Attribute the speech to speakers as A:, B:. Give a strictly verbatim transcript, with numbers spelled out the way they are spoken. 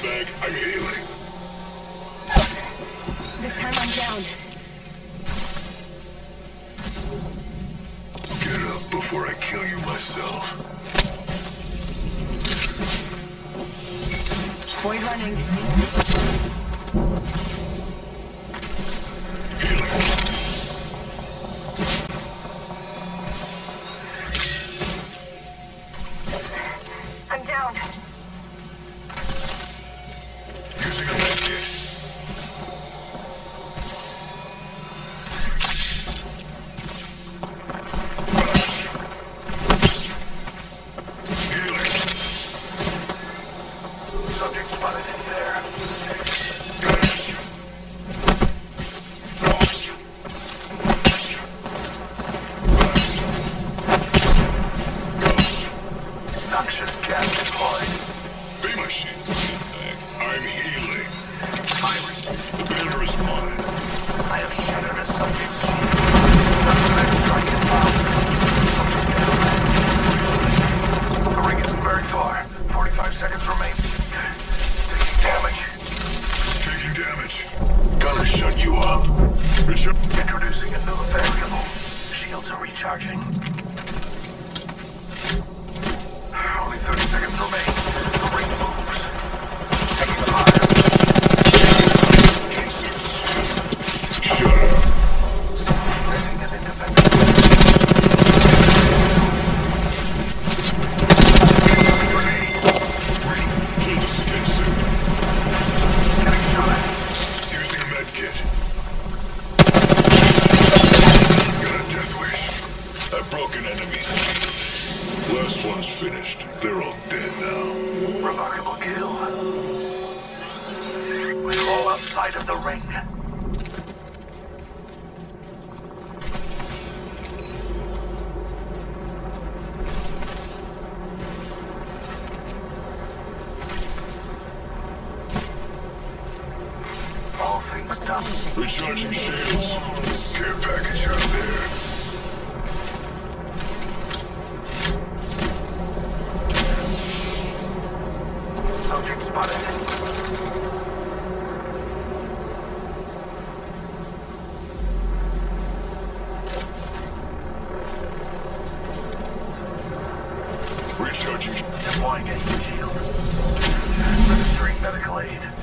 A: bag. I'm healing.
B: This time I'm down.
A: Get up before I kill you myself.
B: Void running. I'm down.
A: Using a medkit. Healing. Subject spotted in there. Got it. Noxious gas deployed. Be my shield. I'm healing. Firing. The banner is mine. I have shattered a subject's shield. Let's strike it down. The ring isn't very far. forty-five seconds remain. Taking damage. Taking damage. Gonna shut you up. Richard. Introducing a new variable. Shields are recharging. Only thirty seconds remain. The ring moves. Taking them higher. Shut up. Missing an independent. Grenade. Kill the skin suit. Getting shot. Using a medkit. He's got a death wish. I've broken enemies. Last one's finished. They're all dead now. Remarkable kill. We're all outside of the ring. All things done. Recharging shields. Care package out there. Subject spotted. Recharging. Deploying a heat shield. Administering medical aid.